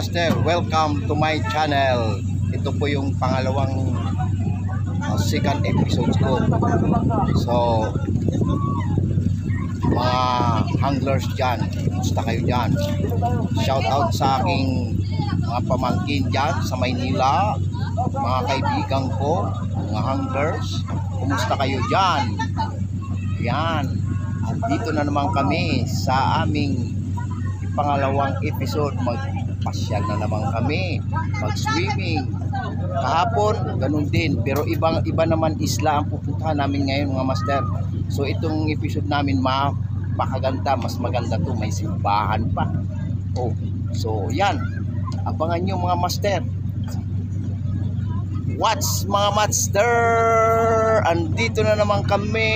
master, welcome to my channel. Ito po yung pangalawang second episode ko. So, mga anglers dyan, gusto kayo dyan. Shout out sa aking mga pamangkin dyan sa Maynila, mga kaibigan ko, mga anglers. Kumusta kayo dyan? Yan. At dito na naman kami sa aming pangalawang episode. Magpasyal na naman kami, mag-swimming. Kahapon, ganun din. Pero iba naman isla ang pupuntahan namin ngayon, mga master. So itong episode namin mapakaganda, mas maganda to, may simbahan pa. Oh, so yan. Abangan nyo mga master. What's mga master? Andito na naman kami.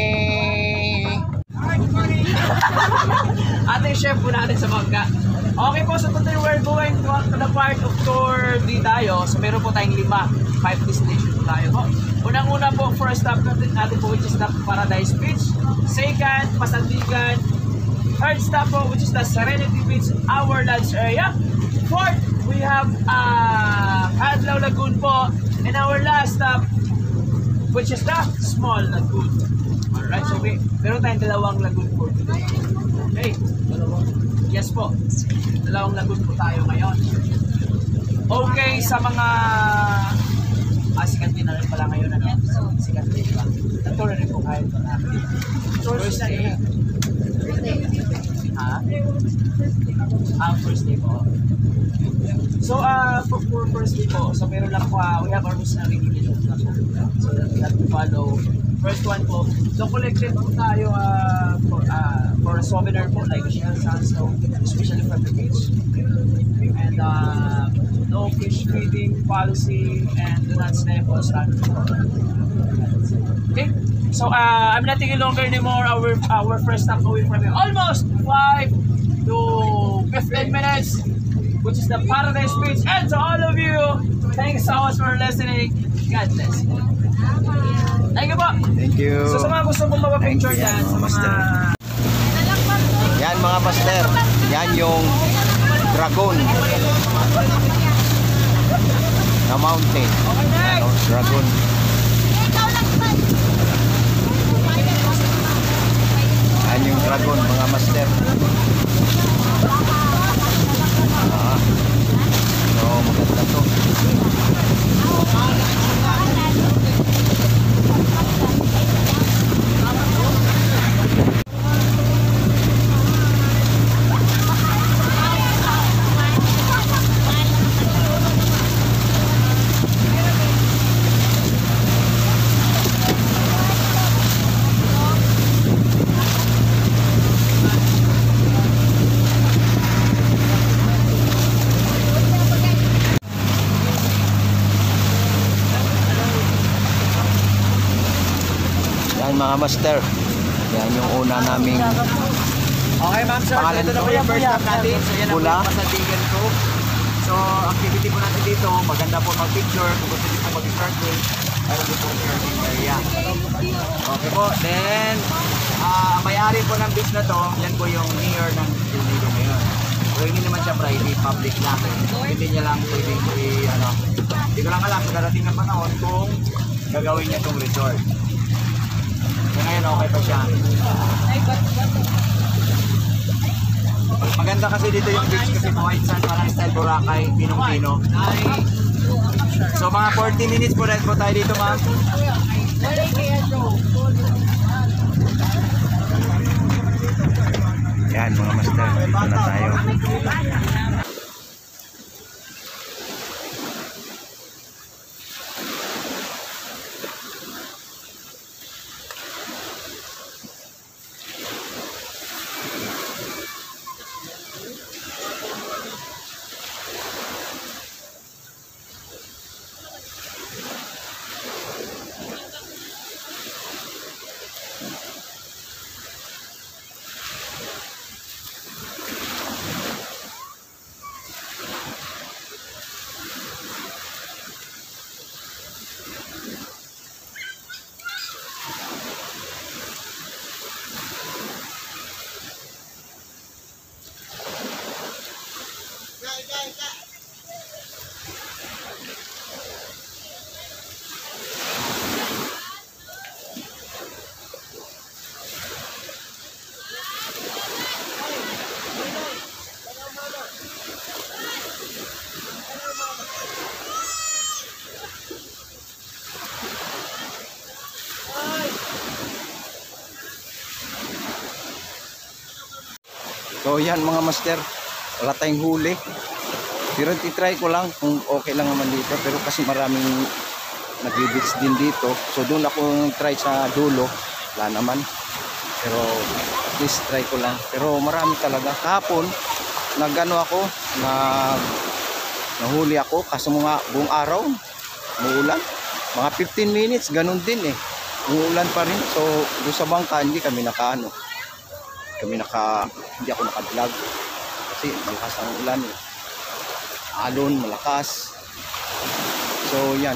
Ating chef po natin sa bangka. Okay po, so today we're going to the part of tour di tayo. So meron po tayong 5 destination po tayo po. Unang-una po, first stop natin po which is the Paradise Beach. Second, Pasandigan. Third stop po which is the Serenity Beach, our lunch area. Fourth, we have Hadlaw Lagoon po. And our last stop which is the Small Lagoon. Alright, so meron tayong dalawang lagoon po today. Okay, yes po. Dalawang lagoon po tayo ngayon. Okay, sa mga sikat din na rin pala ngayon, ano? Sikat din ba? Ito rin po kahit first day. First day po. So, for first day po, so meron lang po, we have our most regulations na po. So, we have to follow. First one po, so collected po tayo for a souvenir po, like shell sandstone, especially from the beach. And no fish feeding policy, and do not stay for standard. Okay, so I'm not taking longer anymore. Our first stop away from here, almost 5 to 15 minutes, which is the Paradise Beach. And to all of you, thanks so much for listening. God bless you. Thank you po. Thank you. So sa mga gusto mong mapapicture dyan, sa mga... Yan mga master, yan yung dragon na mountain. Ano, dragon. Yan yung dragon mga master. So maganda to. Yan mga master, yan yung una naming Okay ma'am sir, pangalan ito na po to? yung first stop natin. So yan ang Pula. Pasandigan ko. So activity po natin dito, maganda po mag-picture, kung gusto nyo po mag-snorkeling, meron din po snorkeling area. Okay po, then may-ari po ng beach na to, yan po yung mayor ng Pilipino ngayon. So hindi naman siya private, public lang. Hindi niya lang pwedeng hindi ko lang alam sa darating ng panahon kung gagawin niya itong resort. So ngayon okay pa siya. Maganda kasi dito yung beach kasi white sand, parang style Boracay, Pinong-Pino. So mga 40 minutes po rin po tayo dito ma'am. yan mga master, dito na tayo. So yan mga master, wala tayong huli. Pero titry ko lang kung okay lang naman dito. Pero kasi maraming nag-beach din dito. So doon ako try sa dulo. Wala naman. Pero at least try ko lang. Pero marami talaga. Kahapon, nagano ako, nahuli ako. Kaso mga buong araw, muulan. Mga 15 minutes, ganun din eh. Umuulan pa rin. So doon sa bangka, hindi ako naka-vlog. Kasi malakas ang ulan eh. Alon, malakas. So yan.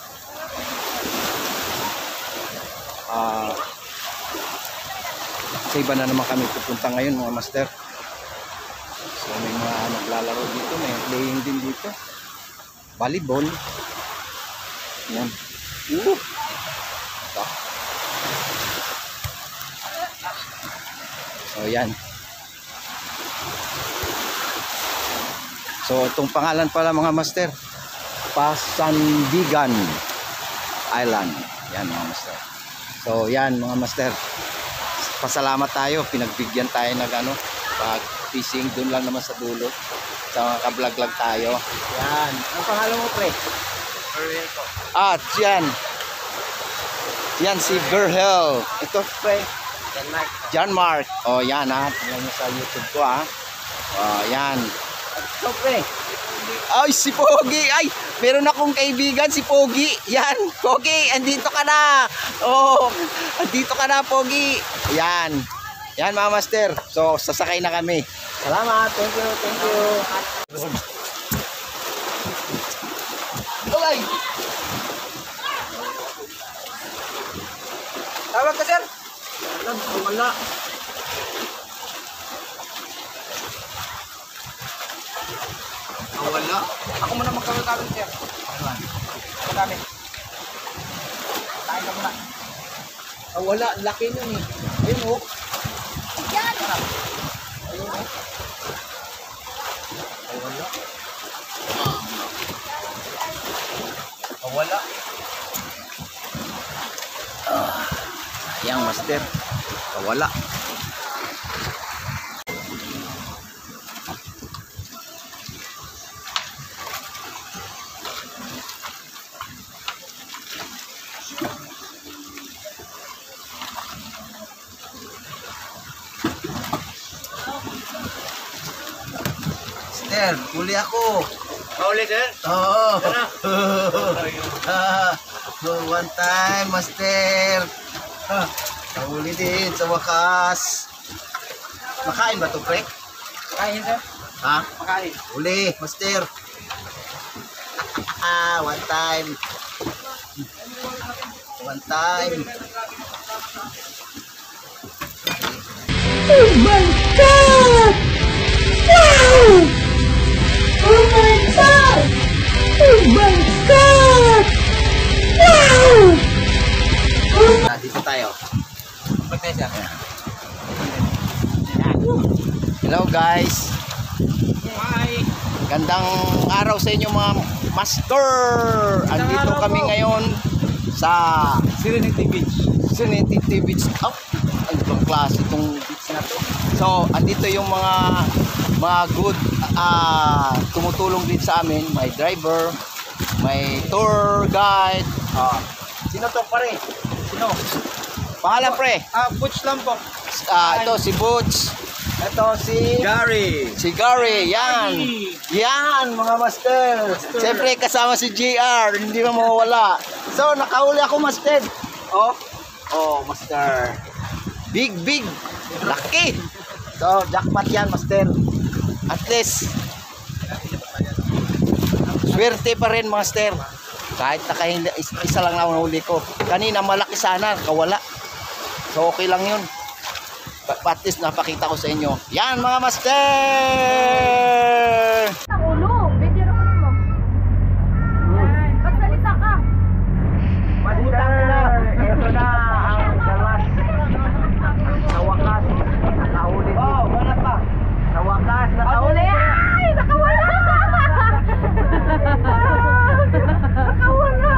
Sa iba na naman kami pupunta ngayon mga master. So may mga naglalaro dito, may playing din dito. Volleyball. Yan. So yan. So itong pangalan pala mga master, Pasandigan Island. Yan mga master. So yan mga master, pasalamat tayo, pinagbigyan tayo ng pag fishing doon lang naman sa dulo. So ka-vlog tayo. Yan. Ang pangalan mo pre? Berhel po. Yan. Yan si Berhel. Ito pre? John Mark. Oh yan ha. Tingnan nyo sa YouTube ko ha. Oh yan. Ito pre. Ay si Pogi. Ay meron akong kaibigan si Pogi. Yan. Pogi andito ka na. Oh andito ka na Pogi. Yan. Yan mga master. So sasakay na kami. Salamat. Thank you. Thank you. Okay. Tawag ka sir. Wala. Wala. Ako muna magkakaroon sir. Ako dami. Tayo ka muna. Wala. Laki nun eh. Ayun o. Yan. Ayun o. Wala. Wala. Yang master. Wala. Master, huli ako. Huli sir? Oo. One time, master. Nahuli din sa wakas. Makain ba ito, pre? Makain sir? Ha? Makain. Huli, master. One time. One time. Oh my God! Wow! Oh my God! Oh my God! Wow! Dito tayo. Pagkaya sir. Hello guys. Hi. Gandang araw sa inyo mga master. Andito araw kami po. ngayon sa Serenity Beach. Serenity Beach. Oh, ang ibang klase itong beach na to. So, andito yung mga good tumutulong din sa amin. May driver, may tour guide. Sino to pare? Sino? Pangalan pre? Butch lang po. Ito si Butch. Ito si Gary. Si Gary, yan. Yan, mga master. Siyempre kasama si JR, hindi mo mawawala. So, nakahuli ako, master. Oh, master. Big. Laki. So, jackpot yan, master. At least, swerte pa rin, master. Kahit isa lang na huli ko. Kanina, malaki sana, kawala. So, okay lang yun. At least napakita ko sa inyo. Yan mga master! Ulo, bibiro ko mo. Pagsalita ka. Master! Ito na ang galas. Sa wakas, nakahuli. Oh, wala pa. Sa wakas, nakahuli. Ay, nakawala! Nakawala!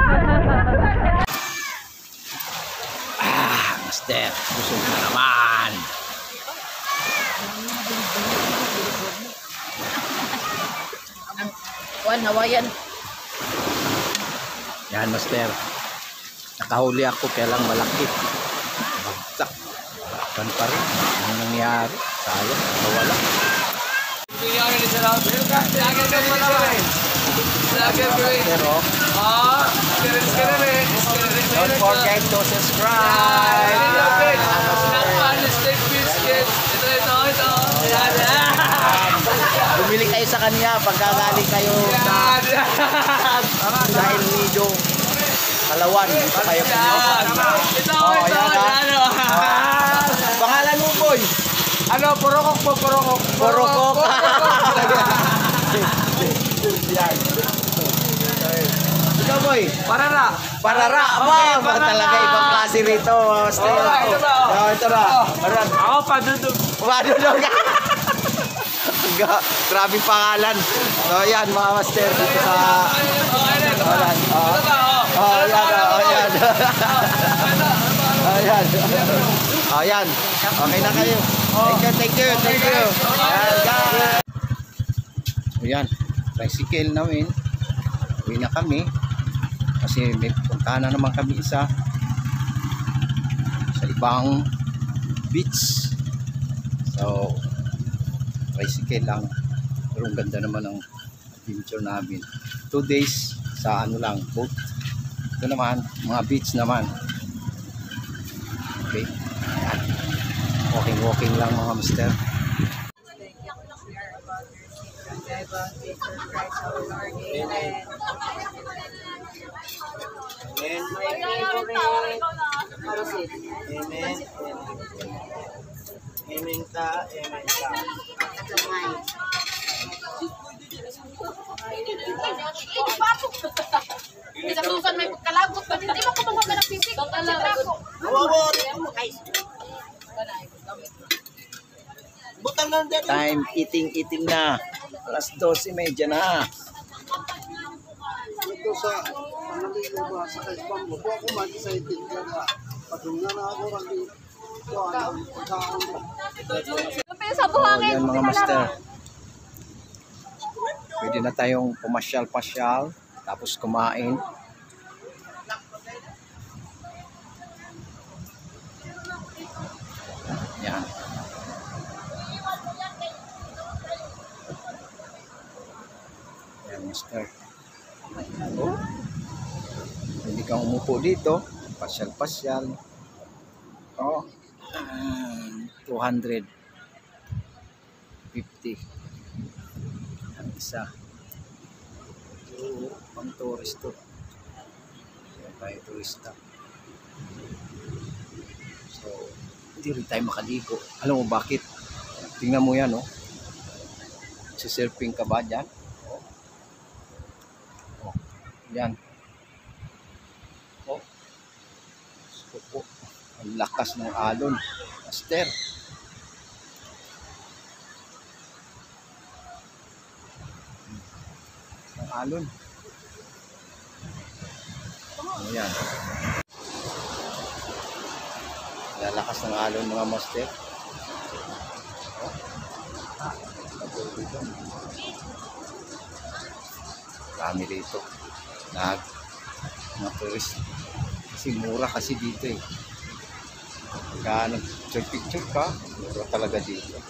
Master, busog na naman. Kuan Hawaiian. Yan, master. Nakahuli ako kaya lang malaki. Bagsak. Baktan pa rin. Ano nangyari? Sayang, nawala. Pero, don't forget to subscribe. Bumili kayo sa kanya pagkagaling kayo dahil medyo Palawan. Dito kayo pangalan mo, boy? Ano, Porokok po, Porokok. Porokok. Yan. Ikaw, boy? Parara. Parara. Okay, Aba, Parara. talaga ibang klase rito. Stay. Ito ba? Ito na. Parara. Ako, Padudog. Madulog. Grabe pangalan. So, yan, mga master dito sa... Ayan. Ayan. Ayan. Okay na kayo. Thank you. Ayan, guys. Ayan. Tricycle namin. Uwi na kami. Kasi may puntahan na naman kami isa sa ibang beach. So, tricycle lang. Pero ang ganda naman ng adventure namin. 2 days sa ano lang, boat. Ito naman, mga beach naman. Okay. Ayan. Walking lang mga mister. Amen ka. Bisa susan may pagkalagot pa hindi mo ko tumaga nagsisig. Time eating na. Alas 12:30 na. Ito sa pangalito ba sa kaisbang mo ako mag-excited ka na patungan na ako ragi ko ang pagkaon Sa buhangin. Yan mga master. Pwede na tayong pumasyal-pasyal tapos kumain. Yan. Yan master. Oh. Hindi kang umupo dito. Pasyal-pasyal. Oh. 250 ang isa. So, pang tourist to. Yan tayo turista. So, hindi rin tayo makaligo. Alam mo bakit? Tingnan mo yan, oh. Sisurfing ka ba dyan? Oh. Oh. Yan. Oh. So, ang lakas ng alon. Master. Ang alon. Ayan. Lalakas ng alon mga master. Oh. Dami dito. Mga tourist. Kasi mura kasi dito eh. Kaya nag-picture ka, mura talaga dito.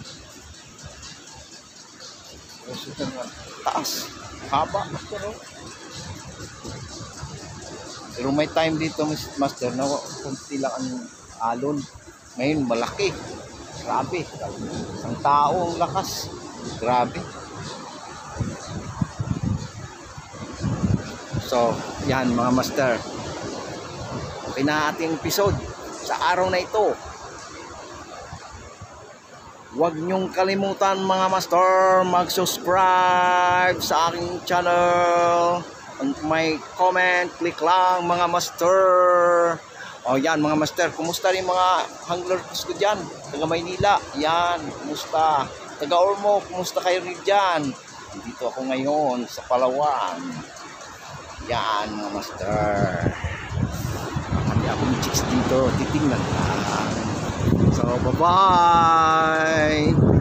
Taas. Haba. Pero may time dito, master, na kunti lang ang alon. Ngayon, malaki. Grabe. Ang tao, ang lakas. Grabe. So, yan mga master. Okay na ating episode sa araw na ito. Huwag niyong kalimutan mga master mag-subscribe sa aking channel. And may comment, click lang mga master. O yan mga master, kumusta rin mga hanglers ko dyan? Taga Maynila, yan, kumusta? Taga Ormoc, kumusta kayo rin dyan? Dito ako ngayon sa Palawan. Yan mga master. Marami akong chicks dito, titingnan lang. So bye bye.